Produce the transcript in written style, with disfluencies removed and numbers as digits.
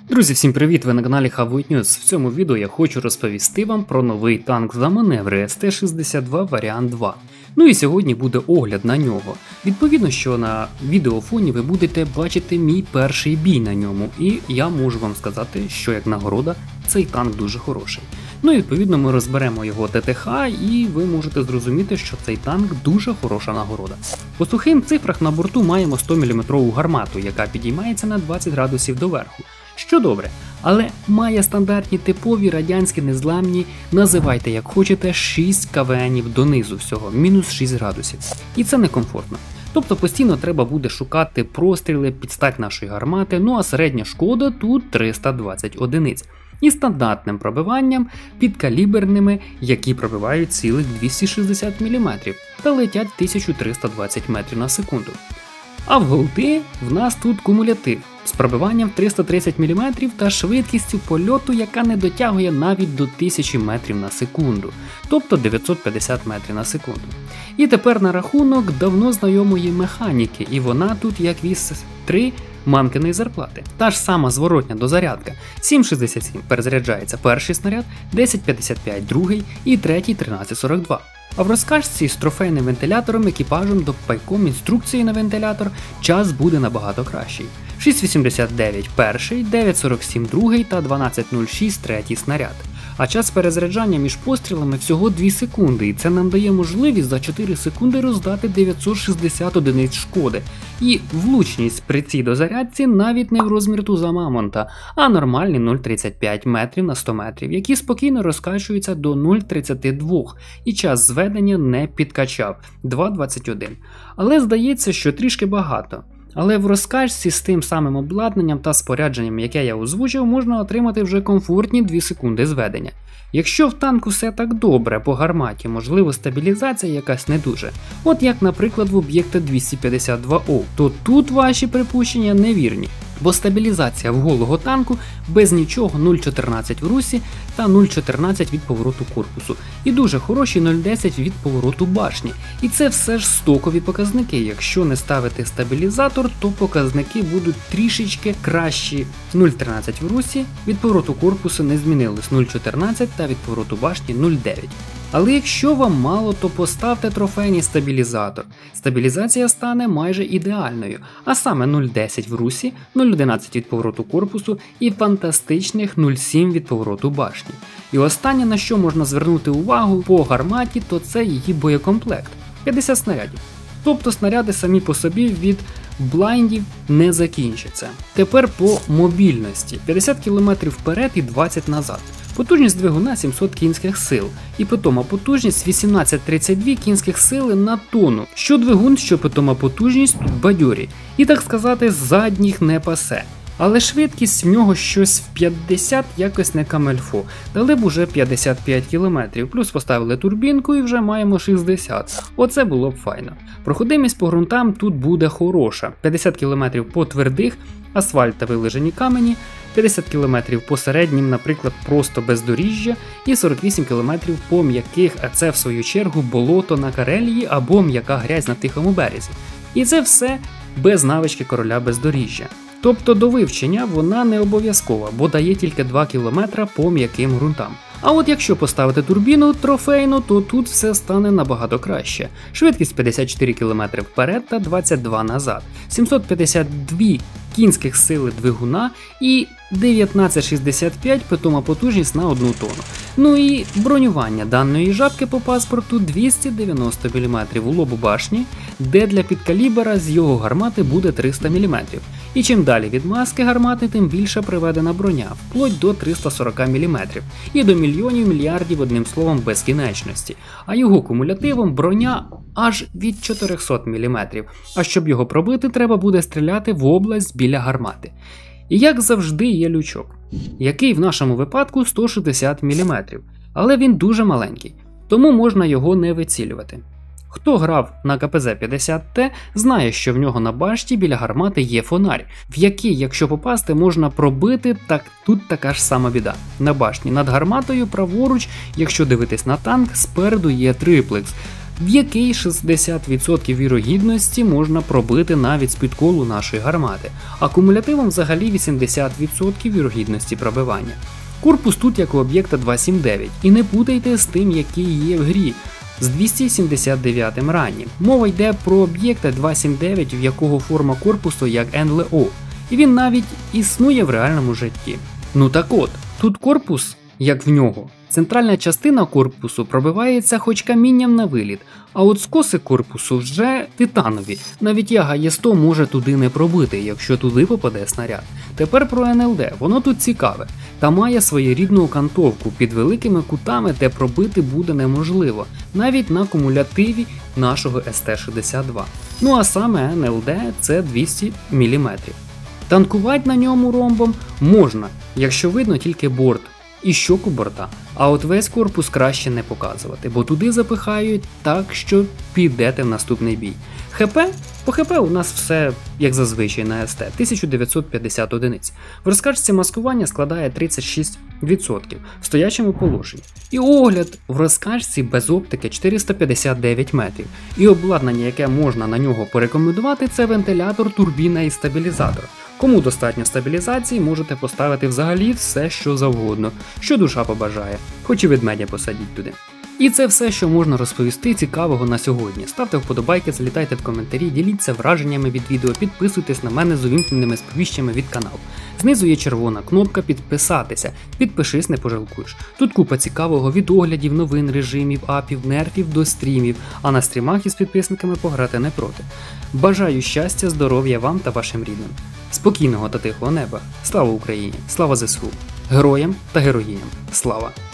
Друзі, всім привіт! Ви на каналі Хавують News. В цьому відео я хочу розповісти вам про новий танк за маневри СТ-62 Варіант 2. Ну і сьогодні буде огляд на нього. Відповідно, що на відеофоні ви будете бачити мій перший бій на ньому, і я можу вам сказати, що як нагорода цей танк дуже хороший. Ну і відповідно ми розберемо його ТТХ і ви можете зрозуміти, що цей танк дуже хороша нагорода. По сухим цифрах на борту маємо 100 мм гармату, яка підіймається на 20 градусів доверху. Що добре, але має стандартні типові радянські незламні, називайте як хочете, 6 КВНів донизу всього, мінус 6 градусів. І це некомфортно. Тобто постійно треба буде шукати простріли під стать нашої гармати, ну а середня шкода тут 320 одиниць. І стандартним пробиванням підкаліберними, які пробивають цілих 260 мм та летять 1320 метрів на секунду. А в голди в нас тут кумулятив з пробиванням 330 мм та швидкістю польоту, яка не дотягує навіть до 1000 метрів на секунду, тобто 950 метрів на секунду. І тепер на рахунок давно знайомої механіки, і вона тут як віс 3 мамкиної зарплати. Та ж сама зворотня дозарядка. 7,67 перезаряджається перший снаряд, 10,55 другий і третій 13,42. А в розкажці з трофейним вентилятором, екіпажем, допайком, інструкцією на вентилятор час буде набагато кращий. 6,89 перший, 9,47 другий та 12,06 третій снаряд. А час перезаряджання між пострілами всього 2 секунди, і це нам дає можливість за 4 секунди роздати 960 одиниць шкоди. І влучність при цій дозарядці навіть не в розмір туза Мамонта, а нормальні 0,35 метрів на 100 метрів, які спокійно розкачуються до 0,32, і час зведення не підкачав – 2,21. Але здається, що трішки багато. Але в розкачці з тим самим обладнанням та спорядженням, яке я озвучив, можна отримати вже комфортні 2 секунди зведення. Якщо в танку все так добре по гарматі, можливо стабілізація якась не дуже, от як наприклад в об'єкта 252О, то тут ваші припущення невірні. Бо стабілізація в голого танку без нічого 0,14 в русі та 0,14 від повороту корпусу. І дуже хороші 0,10 від повороту башні. І це все ж стокові показники. Якщо не ставити стабілізатор, то показники будуть трішечки кращі. 0,13 в русі, від повороту корпусу не змінилось 0,14 та від повороту башні 0,9. Але якщо вам мало, то поставте трофейний стабілізатор. Стабілізація стане майже ідеальною, а саме 0,10 в русі, 0,11 від повороту корпусу і фантастичних 0,7 від повороту башні. І останнє, на що можна звернути увагу по гарматі, то це її боєкомплект – 50 снарядів. Тобто снаряди самі по собі від блайндів не закінчаться. Тепер по мобільності – 50 км вперед і 20 назад. Потужність двигуна 700 кінських сил, і питома потужність 1832 кінських сили на тонну. Що двигун, що питома потужність тут бадьорі. І так сказати, задніх не пасе. Але швидкість в нього щось в 50 якось не камельфо. Дали б уже 55 км, плюс поставили турбінку і вже маємо 60. Оце було б файно. Проходимість по ґрунтам тут буде хороша. 50 км по твердих, асфальт та вилежені камені, 50 км по середнім, наприклад, просто бездоріжжя, і 48 км по м'яких, а це в свою чергу болото на Карелії або м'яка грязь на Тихому березі. І це все без навички короля бездоріжжя. Тобто до вивчення вона не обов'язкова, бо дає тільки 2 км по м'яким ґрунтам. А от якщо поставити турбіну трофейну, то тут все стане набагато краще. Швидкість 54 км вперед та 22 назад, 752 кінських сили двигуна і 1965 питома потужність на 1 тонну. Ну і бронювання даної жабки по паспорту 290 мм у лобу башні, де для підкалібера з його гармати буде 300 мм. І чим далі від маски гармати, тим більше приведена броня, вплоть до 340 мм. І до мільйонів мільярдів, одним словом, безкінечності. А його кумулятивом броня аж від 400 мм. А щоб його пробити, треба буде стріляти в область біля гармати. І як завжди є лючок, який в нашому випадку 160 мм, але він дуже маленький, тому можна його не вицілювати. Хто грав на КПЗ-50Т, знає, що в нього на башті біля гармати є фонарь, в який, якщо попасти, можна пробити, так тут така ж сама біда. На башні над гарматою праворуч, якщо дивитись на танк, спереду є триплекс, в який 60% вірогідності можна пробити навіть з-під колу нашої гармати, а кумулятивом взагалі 80% вірогідності пробивання. Корпус тут як у об'єкта 279, і не путайте з тим, який є в грі, з 279 раннім. Мова йде про об'єкта 279, в якого форма корпусу як НЛО, і він навіть існує в реальному житті. Ну так от, тут корпус, як в нього. Центральна частина корпусу пробивається хоч камінням на виліт, а от скоси корпусу вже титанові. Навіть яга Є100 може туди не пробити, якщо туди попаде снаряд. Тепер про НЛД, воно тут цікаве. Та має своєрідну окантовку під великими кутами, де пробити буде неможливо, навіть на кумулятиві нашого СТ-62. Ну а саме НЛД це 200 мм. Танкувати на ньому ромбом можна, якщо видно тільки борт і щоку борта, а от весь корпус краще не показувати, бо туди запихають так, що підете в наступний бій. ХП? По ХП у нас все, як зазвичай на СТ, 1950 одиниць. В розкачці маскування складає 36% в стоячому положенні. І огляд в розкачці без оптики 459 метрів. І обладнання, яке можна на нього порекомендувати, це вентилятор, турбіна і стабілізатор. Кому достатньо стабілізації, можете поставити взагалі все, що завгодно, що душа побажає, хоч і ведмедя посадіть туди. І це все, що можна розповісти цікавого на сьогодні. Ставте вподобайки, залітайте в коментарі, діліться враженнями від відео, підписуйтесь на мене з увімкненими сповіщеннями від каналу. Знизу є червона кнопка підписатися, підпишись, не пожалкуєш. Тут купа цікавого від оглядів, новин, режимів, апів, нерфів до стрімів, а на стрімах із підписниками пограти не проти. Бажаю щастя, здоров'я вам та вашим рідним. Спокійного та тихого неба. Слава Україні! Слава ЗСУ! Героям та героїням! Слава!